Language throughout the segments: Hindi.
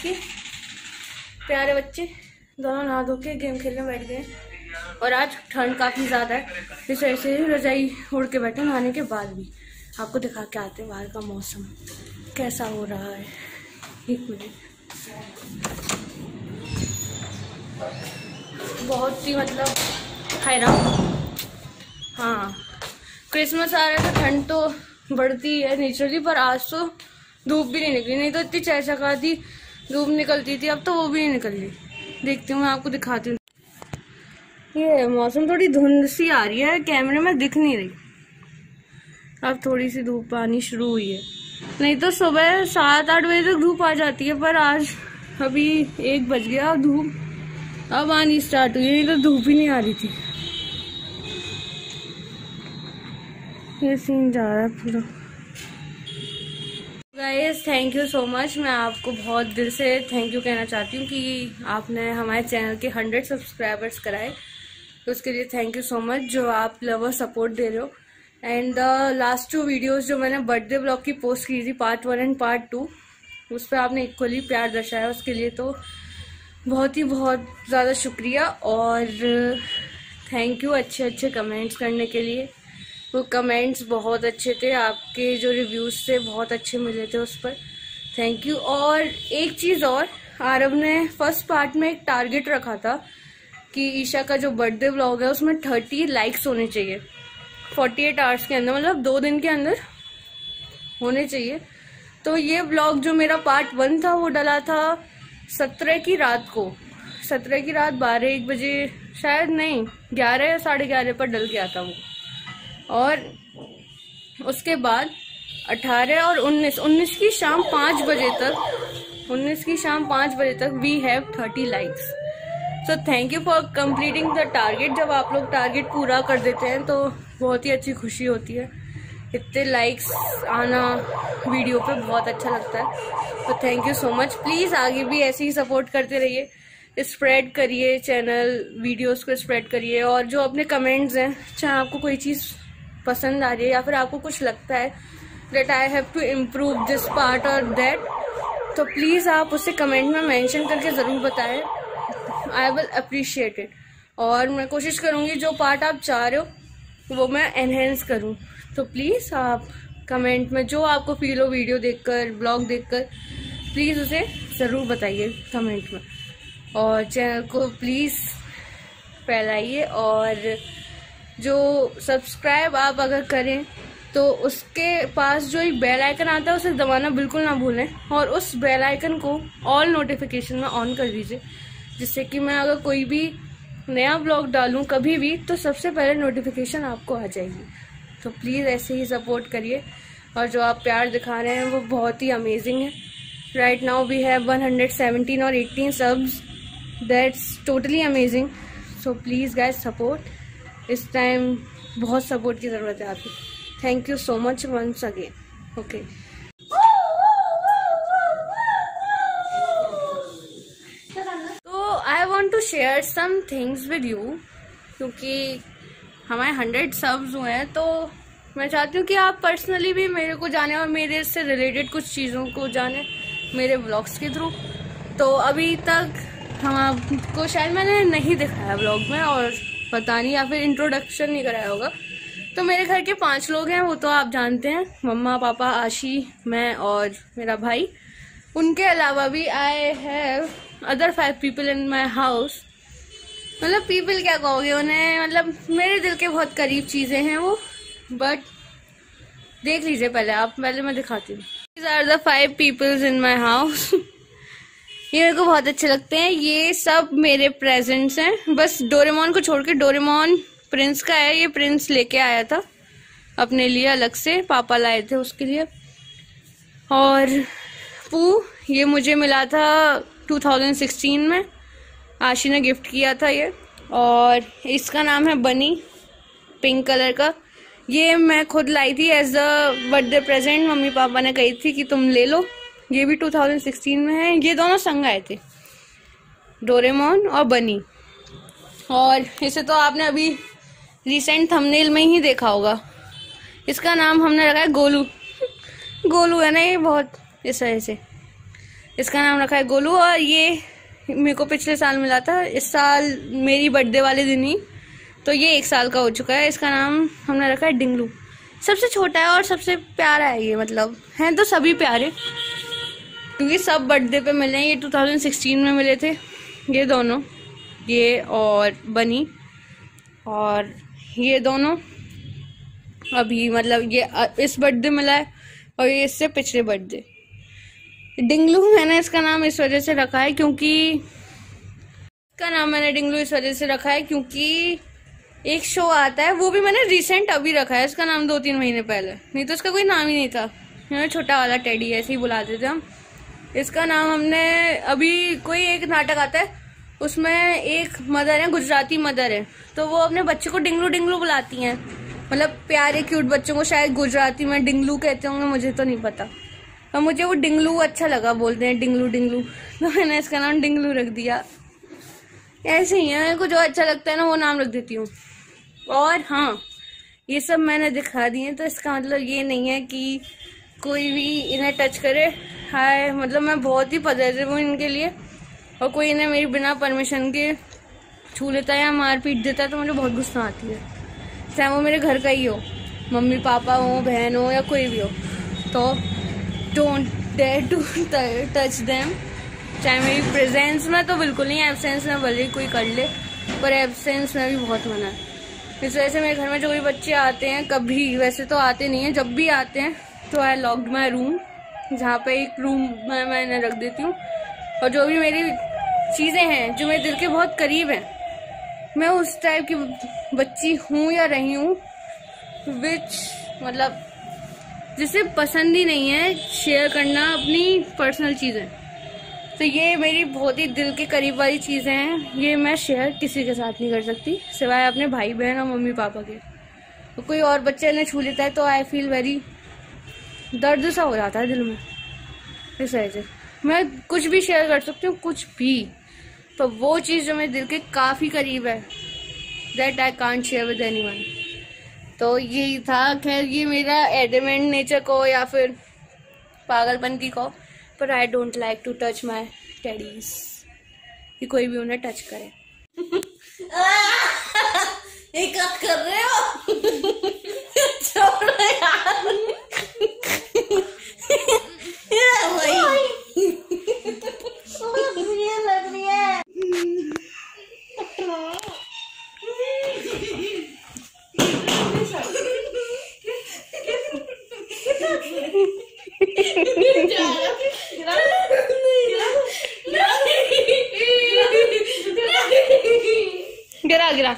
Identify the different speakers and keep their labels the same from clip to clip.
Speaker 1: के प्यारे बच्चे दोनों नहा धो के गेम खेलने बैठ गए और आज ठंड काफ़ी ज़्यादा है, इस वजह से रजाई उड़ के बैठे नहाने के बाद भी। आपको दिखा के आते हैं बाहर का मौसम कैसा हो रहा है। एक मिनट, बहुत ही मतलब हैरान। हाँ, क्रिसमस आ रहा है तो ठंड तो बढ़ती है नेचुरली, पर आज तो धूप भी नहीं निकली, नहीं तो इतनी चहचहाती धूप निकलती थी, अब तो वो भी नहीं निकल रही। देखती हूँ, मैं आपको दिखाती हूँ। ये मौसम थोड़ी धुंध सी आ रही है, कैमरे में दिख नहीं रही। अब थोड़ी सी धूप आनी शुरू हुई है, नहीं तो सुबह 7-8 बजे तक धूप आ जाती है, पर आज अभी 1 बज गया, धूप अब आनी स्टार्ट हुई है, नहीं तो धूप ही नहीं आ रही थी। ये सीन जा रहा है पूरा। Guys thank you so much, मैं आपको बहुत दिल से थैंक यू कहना चाहती हूँ कि आपने हमारे चैनल के 100 सब्सक्राइबर्स कराए, तो उसके लिए थैंक यू सो मच, जो आप लवर सपोर्ट दे रहे हो। एंड द लास्ट 2 वीडियोस जो मैंने बर्थडे ब्लॉग की पोस्ट की थी, पार्ट 1 एंड पार्ट 2, उस पर आपने इक्वली प्यार दर्शाया, उसके लिए तो बहुत ज़्यादा शुक्रिया। और थैंक यू अच्छे कमेंट्स करने के लिए। वो कमेंट्स बहुत अच्छे थे, आपके जो रिव्यूज़ थे बहुत अच्छे मिले थे, उस पर थैंक यू। और एक चीज़ और, आरव ने फर्स्ट पार्ट में एक टारगेट रखा था कि ईशा का जो बर्थडे व्लॉग है उसमें 30 लाइक्स होने चाहिए 48 आवर्स के अंदर, मतलब 2 दिन के अंदर होने चाहिए। तो ये व्लॉग जो मेरा पार्ट 1 था वो डला था 17 की रात को, 17 की रात 12-1 बजे शायद, नहीं 11 या 11:30 पर डल गया था वो। और उसके बाद 18 और 19 की शाम 5 बजे तक, 19 की शाम 5 बजे तक we have 30 likes. So thank you for completing the target. जब आप लोग टारगेट पूरा कर देते हैं तो बहुत ही अच्छी खुशी होती है। इतने लाइक्स आना वीडियो पे बहुत अच्छा लगता है, तो thank you so much. Please आगे भी ऐसे ही सपोर्ट करते रहिए, स्प्रेड करिए चैनल, वीडियोस को स्प्रेड करिए। और जो अपने कमेंट्स हैं, चाहे आपको कोई चीज़ पसंद आ रही है या फिर आपको कुछ लगता है that I have to improve this part और दैट, तो प्लीज़ आप उसे कमेंट में मेंशन करके ज़रूर बताएं। I will appreciate it. और मैं कोशिश करूँगी जो पार्ट आप चाह रहे हो वो मैं एनहेंस करूँ। तो प्लीज़ आप कमेंट में जो आपको फील हो वीडियो देखकर, ब्लॉग देखकर, प्लीज़ उसे ज़रूर बताइए कमेंट में। और चैनल को प्लीज़ फैलाइए, और जो सब्सक्राइब आप अगर करें तो उसके पास जो एक बेल आइकन आता है उसे दबाना बिल्कुल ना भूलें, और उस बेल आइकन को ऑल नोटिफिकेशन में ऑन कर दीजिए, जिससे कि मैं अगर कोई भी नया ब्लॉग डालूं कभी भी तो सबसे पहले नोटिफिकेशन आपको आ जाएगी। तो प्लीज़ ऐसे ही सपोर्ट करिए, और जो आप प्यार दिखा रहे हैं वो बहुत ही अमेजिंग है। राइट नाउ वी हैव 117 और 18 subs, that's totally amazing. So please guys support, इस टाइम बहुत सपोर्ट की ज़रूरत है आपकी। Thank you so much once again. Okay, तो I want to share some things with you, क्योंकि हमारे 100 सब्स हुए हैं, तो मैं चाहती हूँ कि आप पर्सनली भी मेरे को जाने और मेरे से रिलेटेड कुछ चीज़ों को जाने मेरे व्लॉग्स के थ्रू। तो अभी तक हम आपको शायद मैंने नहीं दिखाया व्लॉग में, और पता नहीं, या फिर इंट्रोडक्शन नहीं कराया होगा। तो मेरे घर के 5 लोग हैं, वो तो आप जानते हैं, मम्मा, पापा, आशी, मैं और मेरा भाई। उनके अलावा भी I have other 5 people in my house. मतलब पीपल क्या कहोगे उन्हें, मतलब मेरे दिल के बहुत करीब चीज़ें हैं वो, बट देख लीजिए पहले आप, पहले मैं दिखाती हूँ। These are the 5 peoples in my house। ये मेरे को बहुत अच्छे लगते हैं, ये सब मेरे प्रेजेंट्स हैं, बस डोरेमोन को छोड़ के। डोरेमोन प्रिंस का है, ये प्रिंस लेके आया था अपने लिए अलग से, पापा लाए थे उसके लिए। और पू, ये मुझे मिला था 2016 में, आशी ने गिफ्ट किया था ये। और इसका नाम है बनी, पिंक कलर का। ये मैं खुद लाई थी एज अ बर्थडे प्रेजेंट, मम्मी पापा ने कही थी कि तुम ले लो। ये भी 2016 में है, ये दोनों संग आए थे, डोरेमोन और बनी। और इसे तो आपने अभी रिसेंट थंबनेल में ही देखा होगा, इसका नाम हमने रखा है गोलू। गोलू है ना ये, बहुत इस वजह से। इसका नाम रखा है गोलू। और ये मेरे को पिछले साल मिला था, इस साल मेरी बर्थडे वाले दिन ही, तो ये 1 साल का हो चुका है। इसका नाम हमने रखा है डिंगलू। सबसे छोटा है और सबसे प्यारा है ये, मतलब हैं तो सभी प्यारे क्योंकि सब बर्थडे पे मिले हैं। ये 2016 में मिले थे ये दोनों, ये और बनी, और ये दोनों अभी मतलब ये इस बर्थडे मिला है और ये इससे पिछले बर्थडे। डिंगलू मैंने इसका नाम इस वजह से रखा है क्योंकि एक शो आता है, वो भी मैंने रिसेंट अभी रखा है इसका नाम 2-3 महीने पहले, नहीं तो इसका कोई नाम ही नहीं था। छोटा वाला टेडी ऐसे ही बुलाते थे हम। इसका नाम हमने अभी, कोई एक नाटक आता है उसमें एक मदर है, गुजराती मदर है, तो वो अपने बच्चे को डिंगलू डिंगलू बुलाती हैं। मतलब प्यारे क्यूट बच्चों को शायद गुजराती में डिंगलू कहते होंगे, मुझे तो नहीं पता। और मुझे वो डिंगलू अच्छा लगा, बोलते हैं डिंगलू डिंगलू, तो मैंने इसका नाम डिंगलू रख दिया। ऐसे ही है, मेरे को जो अच्छा लगता है ना वो नाम रख देती हूँ। और हाँ, ये सब मैंने दिखा दिए, तो इसका मतलब ये नहीं है कि कोई भी इन्हें टच करे। हाय, मतलब मैं बहुत ही पॉजिटिव हूँ इनके लिए, और कोई इन्हें मेरी बिना परमिशन के छू लेता है या मार पीट देता है तो मुझे बहुत गुस्सा आती है। चाहे वो मेरे घर का ही हो, मम्मी पापा हो, बहन हो या कोई भी हो, तो don't dare to touch them. चाहे मेरी प्रेजेंस में तो बिल्कुल नहीं, एब्सेंस में भले कोई कर ले, पर एब्सेंस में भी बहुत मना है। इस वजह से मेरे घर में जो भी बच्चे आते हैं, कभी वैसे तो आते नहीं है, जब भी आते हैं तो आई लॉक्ड माई रूम, जहाँ पे एक रूम में मैं इन्हें रख देती हूँ। और जो भी मेरी चीज़ें हैं जो मेरे दिल के बहुत करीब हैं, मैं उस टाइप की बच्ची हूँ या रही हूँ विच मतलब जिसे पसंद ही नहीं है शेयर करना अपनी पर्सनल चीज़ें। तो ये मेरी बहुत ही दिल के करीब वाली चीज़ें हैं, ये मैं शेयर किसी के साथ नहीं कर सकती सिवाय अपने भाई बहन और मम्मी पापा के। तो कोई और बच्चे इन्हें छू लेता है तो आई फील वेरी, दर्द सा हो जाता है दिल में। इस वजह से मैं कुछ भी शेयर कर सकती हूँ, कुछ भी, तो वो चीज़ जो मेरे दिल के काफ़ी करीब है, that I can't share with anyone. तो यही था। खैर, ये मेरा एडमेंट नेचर को या फिर पागलपन की को, पर I don't like to touch my teddies, कि कोई भी उन्हें टच करे। ये क्या कर रहे हो? छोड़ो यार। लग रही है। गिरा गिरा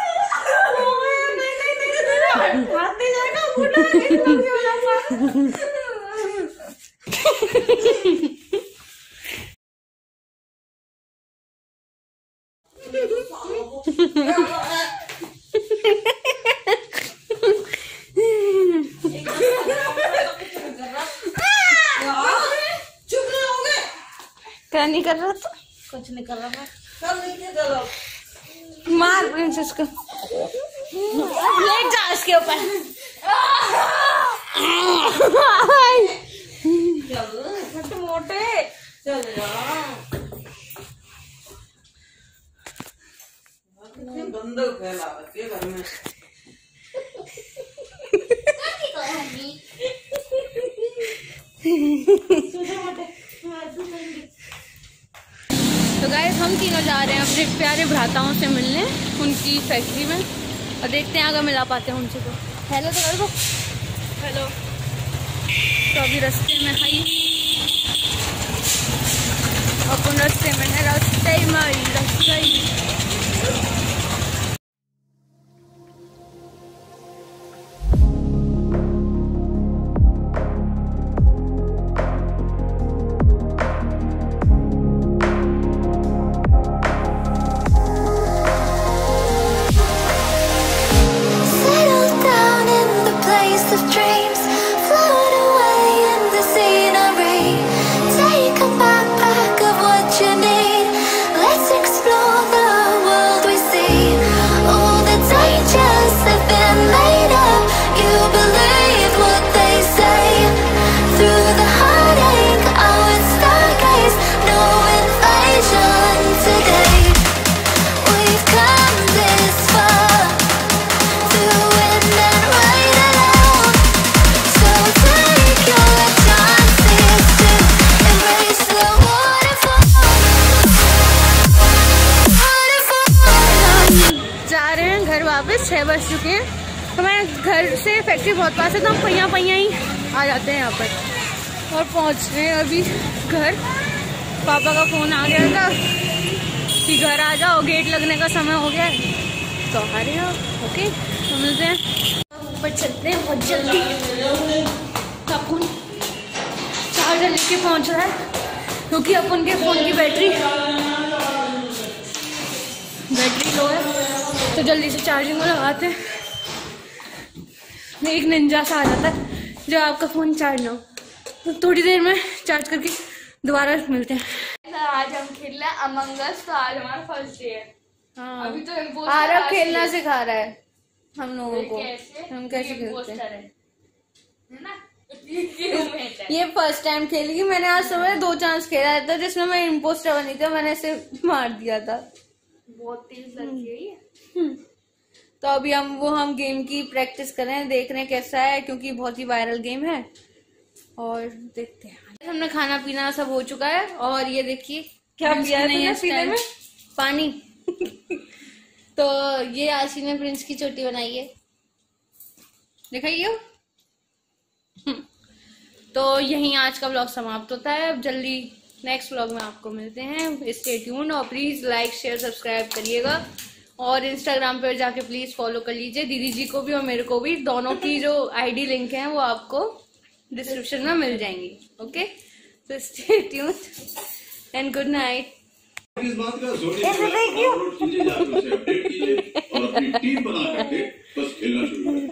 Speaker 1: क्या नहीं कर रहा था?
Speaker 2: कुछ नहीं कर रहा मैं।
Speaker 1: मार प्रिंसेस को, लेट जा इसके ऊपर।
Speaker 2: मोटे चल गंदा फैला के घर में।
Speaker 1: तो गाइस, हम तीनों जा रहे हैं अपने प्यारे भ्राताओं से मिलने उनकी फैक्ट्री में, और देखते हैं अगर मिला पाते हैं उनसे। तो हेलो तो कर दो। हेलो। तो अभी रास्ते में है, अपन रास्ते में है, रास्ते में।
Speaker 3: Take a backpack of what you need. Let's explore the
Speaker 1: वापस 6 बज चुके हैं। तो मैं घर से फैक्ट्री बहुत पास है तो हम पहिया ही आ जाते हैं यहाँ पर और पहुँच रहे हैं अभी घर। पापा का फ़ोन आ गया था कि घर आ जाओ, गेट लगने का समय हो गया है, तो आ रहे हो। ओके, तो मिलते हैं, ऊपर चलते हैं बहुत जल्दी। अपन चार्जर लेके पहुँच रहा है क्योंकि अपन के फ़ोन की बैटरी लो है, तो जल्दी से चार्जिंग को लगाते हैं। एक निंजा सा आ जाता है जब आपका फ़ोन चार्ज ना हो। तो थोड़ी देर में चार्ज करके दोबारा मिलते हैं। आज हम खेल रहे हैं अमंग अस, तो आज हमारा फर्स्ट डे है। हाँ, अभी तो आरव खेलना सिखा रहा है हम लोगों को। हम कैसे खेलते हैं ना? ये फर्स्ट टाइम खेलेगी। मैंने आज सुबह 2 चांस खेला था जिसमें मैं इम्पोस्टर बनी थी, मैंने इसे मार दिया था। बहुत तेज लड़की है ये। तो अभी हम गेम की प्रैक्टिस कर रहे हैं, देख रहे हैं कैसा है, क्योंकि बहुत ही वायरल गेम है। और देखते हैं। हमने खाना पीना सब हो चुका है और ये देखिए क्या पिया है पीने में, पानी। तो ये आशी ने प्रिंस की चोटी बनाई है, दिखाइए। तो यहीं आज का व्लॉग समाप्त होता है। अब जल्दी नेक्स्ट व्लॉग में आपको मिलते हैं। स्टे ट्यून्ड और प्लीज लाइक शेयर सब्सक्राइब करिएगा और इंस्टाग्राम पर जाके प्लीज फॉलो कर लीजिए, दीदी जी को भी और मेरे को भी। दोनों की जो आईडी लिंक है वो आपको डिस्क्रिप्शन में मिल जाएंगी। ओके, तो stay tuned and good night.
Speaker 3: इस बात का अपडेट कीजिए और अपनी टीम बना करके बस खेलना शुरू करें।